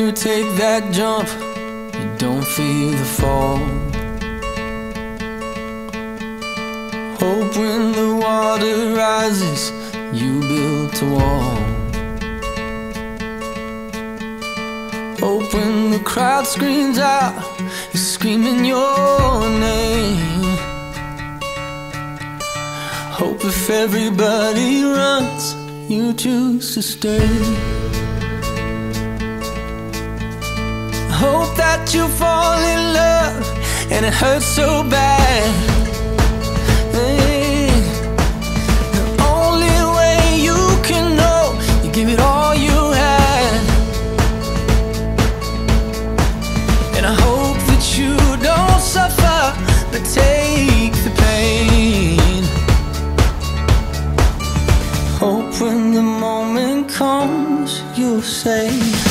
you take that jump, you don't feel the fall. Hope when the water rises, you built a wall. Hope when the crowd screams out, you're screaming your name. Hope if everybody runs, you choose to stay. Hope that you fall in love and it hurts so bad. Hey, the only way you can know, you give it all you had. And I hope that you don't suffer, but take the pain. Hope when the moment comes, you'll say,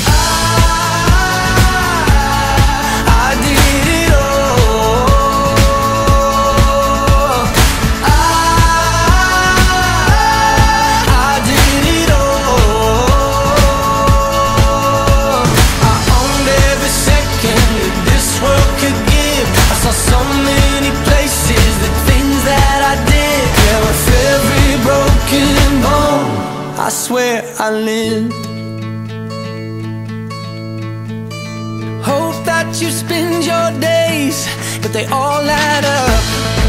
I swear I lived. Hope that you spend your days, but they all add up.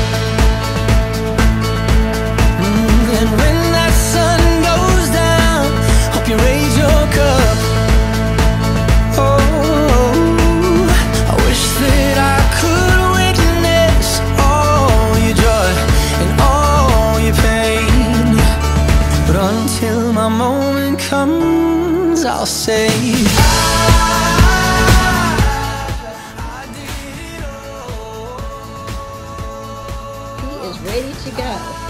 And when that sun goes down, hope you raise your cup. Oh, I wish that I could witness all your joy and all your pain, but until my moment comes, I'll say he is ready to go.